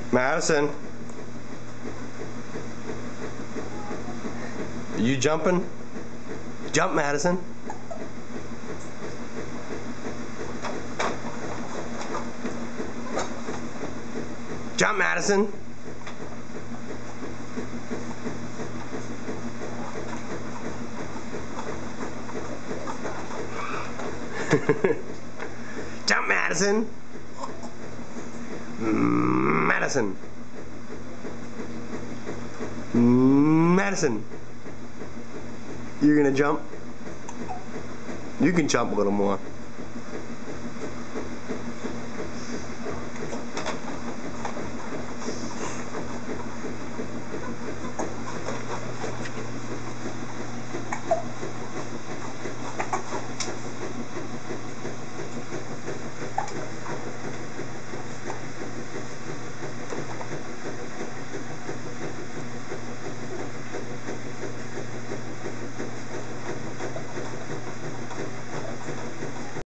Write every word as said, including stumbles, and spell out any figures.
Madison. Are you jumping? Jump, Madison. Jump, Madison. Jump, Madison. Madison. Madison. You're gonna jump? You can jump a little more.